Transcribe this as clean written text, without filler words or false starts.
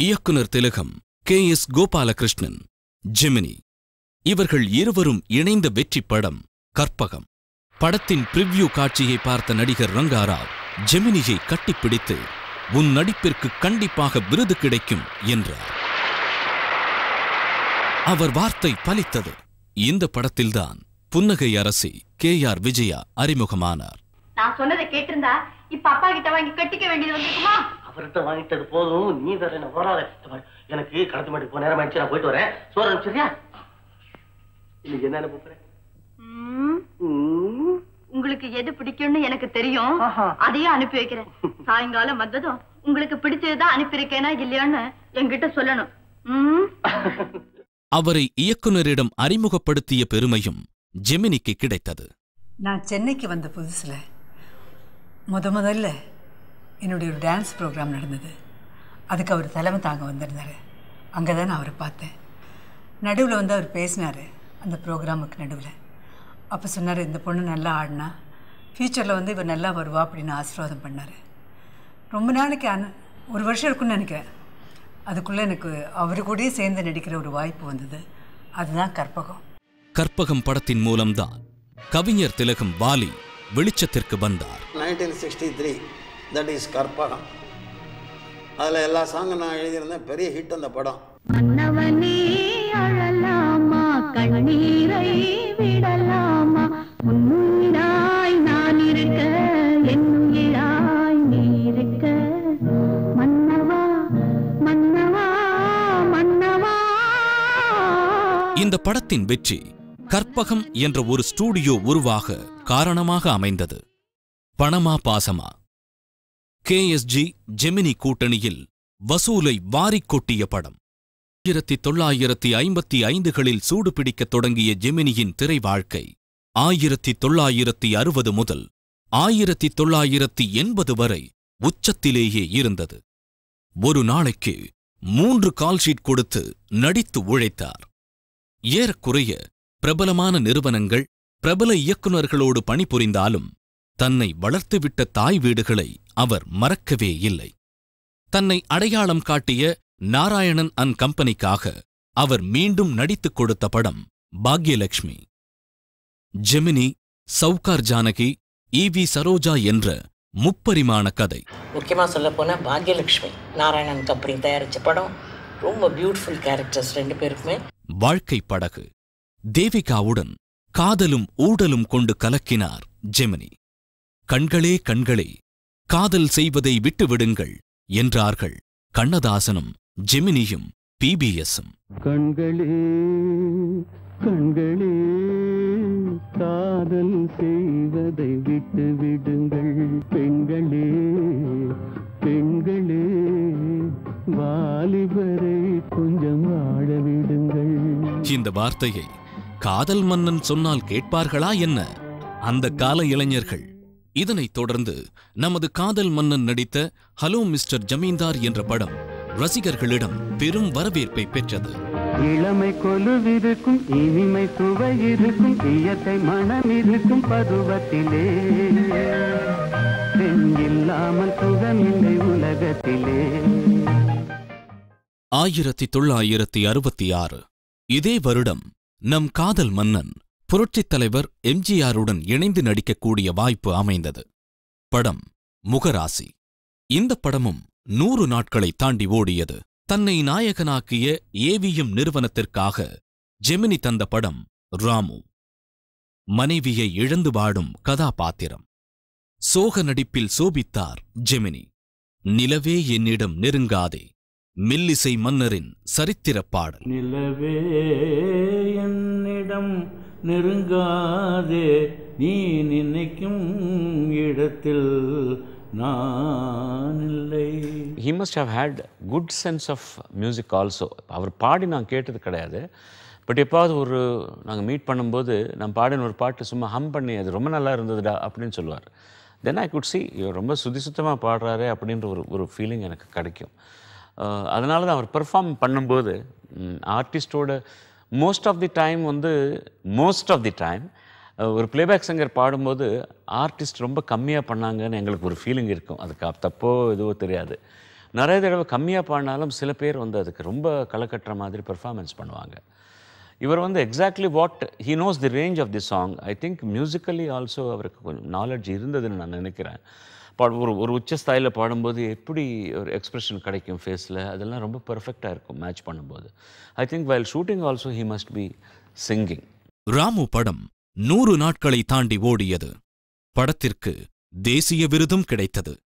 இயக்குனர் திலகம், K.S. கோபாலகிருஷ்ணன், ஜெமினி இவர்கள் இருவரும் இணைந்த வெற்றி படம் கற்பகம். படத்தின் பிரிவ்யூ காட்சியை பார்த்த நடிகர் ரங்காராவ் ஜெமினியை கட்டிப்பிடித்து, உன் நடிப்பிற்கு கண்டிப்பாக விருது கிடைக்கும் என்றார். அவர் வார்த்தை பலித்தது. இந்த படத்தில்தான் புன்னகை அரசி K.R. விஜயா அறிமுகமானார். நான் சொன்னதை கேட்டிருந்தா இப்ப அப்பா கிட்ட வாங்கி கட்டிக்க வேண்டியது வந்துக்குமா? அவர்கிட்ட வாங்கிட்டது போதும், நீ வேற என்ன போறாத. எனக்கு கடத்து மாட்டுக்கு போன நேரம் ஆயிடுச்சு, நான் போயிட்டு வரேன். சோறு அனுப்பிச்சியா? இன்னைக்கு என்ன அனுப்புறேன்? உங்களுக்கு எது பிடிக்கும்னு எனக்கு தெரியும், அதையே அனுப்பி வைக்கிறேன். சாயங்காலம் வந்ததும் உங்களுக்கு பிடிச்சதுதான் அனுப்பியிருக்கேனா இல்லையான்னு என்கிட்ட சொல்லணும். அவரை இயக்குனரிடம் அறிமுகப்படுத்திய பெருமையும் ஜெமினிக்கு கிடைத்தது. நான் சென்னைக்கு வந்த புதுசில் முதல்ல என்னுடைய ஒரு டான்ஸ் ப்ரோக்ராம் நடந்தது. அதுக்கு அவர் தலைமை தாங்க வந்திருந்தார். அங்கே தான் நான் அவரை பார்த்தேன். நடுவில் வந்து அவர் பேசினார் அந்த ப்ரோக்ராமுக்கு நடுவில். அப்போ சொன்னார், இந்த பொண்ணு நல்லா ஆடினா ஃப்யூச்சரில் வந்து இவர் நல்லா வருவா அப்படின்னு ஆசீர்வாதம் பண்ணார். ரொம்ப நாளைக்கு ஒரு வருஷம் இருக்குன்னு நினைக்கிறேன். அதுக்குள்ளே எனக்கு அவரு கூடயே சேர்ந்து நடிக்கிற ஒரு வாய்ப்பு வந்தது. அதுதான் கற்பகம். கற்பகம் படத்தின் மூலம்தான் கவிஞர் திலகம் வாலி வெளிச்சத்திற்கு வந்தார். 1963 தட் இஸ் கற்பகம். அதில் எல்லா சாங்கும் நான் எழுதியிருந்தேன். பெரிய ஹிட் அந்த படம். மன்னவனே அழலாமா, கண்ணீரை விடலாமா, உன்னுயிராய் நான் இருக்க, என்னுயிராய் நீ இருக்க, மன்னவா மன்னவா மன்னவா. இந்த படத்தின் வெற்றி கற்பகம் என்ற ஒரு ஸ்டூடியோ உருவாக காரணமாக அமைந்தது. பணமா பாசமா KSG ஜெமினி கூட்டணியில் வசூலை வாரிக் கொட்டிய படம். 1955களில் சூடுபிடிக்கத் தொடங்கிய ஜெமினியின் திரை வாழ்க்கை 1960 முதல் 1980 வரை உச்சத்திலேயே இருந்தது. ஒரு நாளைக்கு 3 கால்ஷீட் கொடுத்து நடித்து உழைத்தார். ஏறக்குறைய பிரபலமான நிறுவனங்கள், பிரபல இயக்குநர்களோடு பணிபுரிந்தாலும் தன்னை வளர்த்துவிட்ட தாய் வீடுகளை அவர் மறக்கவே இல்லை. தன்னை அடையாளம் காட்டிய நாராயணன் அண்ட் கம்பெனிக்காக அவர் மீண்டும் நடித்துக் கொடுத்த படம் பாக்யலட்சுமி. ஜெமினி, சவுகார் ஜானகி, EV சரோஜா என்ற முப்பரிமாண கதை. முக்கியமாக சொல்ல போனால் பாக்யலட்சுமி நாராயணன் கம்பெனி தயாரித்த படம். ரொம்ப பியூட்டிஃபுல் கேரக்டர்ஸ் ரெண்டு பேருக்குமே. வாழ்க்கை படகு. தேவிகாவுடன் காதலும் ஊடலும் கொண்டு கலக்கினார் ஜெமினி. கண்களே கண்களே, காதல் செய்வதை விட்டுவிடுங்கள் என்றார்கள் கண்ணதாசனும் ஜெமினியும் PBSம். கண்களே கண்களே, காதல் செய்வதை விட்டுவிடுங்கள், பெண்களே பெண்களே, வாலிபரை கொஞ்சம் வாழ விடுங்கள். இந்த வார்த்தையை காதல் மன்னன் சொன்னால் கேட்பார்களா என்ன அந்த கால இளைஞர்கள்? இதனைத் தொடர்ந்து நமது காதல் மன்னன் நடித்த ஹலோ மிஸ்டர் ஜமீன்தார் என்ற படம் ரசிகர்களிடம் பெரும் வரவேற்பை பெற்றது. இளமை கொலுவிருக்கும், இனிமை சுவை இருக்கும், இயற்கை மனம் இருக்கும் பருவத்திலே, பெண் இல்லாமல் சுகமில்லை உலகத்திலே. 1966 இதே வருடம் நம் காதல் மன்னன் புரட்சித் தலைவர் MGRுடன் இணைந்து நடிக்கக்கூடிய வாய்ப்பு அமைந்தது. படம் முகராசி. இந்த படமும் 100 நாட்களை தாண்டி ஓடியது. தன்னை நாயகனாக்கிய AVM நிறுவனத்திற்காக ஜெமினி தந்த படம் ராமு. மனைவியை இழந்து வாடும் கதாபாத்திரம். சோக நடிப்பில் சோபித்தார் ஜெமினி. நிலவே என்னிடம் நெருங்காதே, மெல்லிசை மன்னரின் சரித்திரப் பாடல். நிலவே என்னிடம் நெருங்காதே, நீ நினைக்கும் இடத்தில் நான் இல்லை. He must have had good sense of music also. அவர் பாடி நான் கேட்டது கிடையாது. பட் எப்பாவது நாங்கள் மீட் பண்ணும்போது நான் பாடின ஒரு பாட்டு சும்மா ஹம் பண்ணி அது ரொம்ப நல்லா இருந்ததுடா அப்படின்னு சொல்லுவார். தென் ஐ குட் சி இவர் ரொம்ப சுத்தமாக பாடுறாரு அப்படின்ற ஒரு ஃபீலிங் எனக்கு கிடைக்கும். அதனால தான் அவர் பெர்ஃபார்ம் பண்ணும்போது ஆர்டிஸ்டோட மோஸ்ட் ஆஃப் தி டைம் ஒரு பிளேபேக் சிங்கர் பாடும்போது ஆர்டிஸ்ட் ரொம்ப கம்மியாக பண்ணாங்கன்னு எங்களுக்கு ஒரு ஃபீலிங் இருக்கும். அதுக்கு தப்போ எதுவோ தெரியாது. நிறைய தடவை கம்மியாக பாடினாலும் சில பேர் வந்து அதுக்கு ரொம்ப களைக்கட்டுற மாதிரி பெர்ஃபார்மன்ஸ் பண்ணுவாங்க. இவர் வந்து exactly what he knows the range of the song. I think musically also அவருக்கு கொஞ்சம் நாலேஜ் இருந்ததுன்னு நான் நினைக்கிறேன். ஒரு உச்ச ஸ்தாயில் பாடும்போது எப்படி ஒரு எக்ஸ்பிரஷன் கிடைக்கும் ஃபேஸில், அதெல்லாம் ரொம்ப பெர்ஃபெக்டாக இருக்கும் மேட்ச் பண்ணும்போது. I think while shooting also he must be singing. Ramu படம் 100 நாட்களை தாண்டி ஓடியது. படத்திற்கு தேசிய விருதும் கிடைத்தது.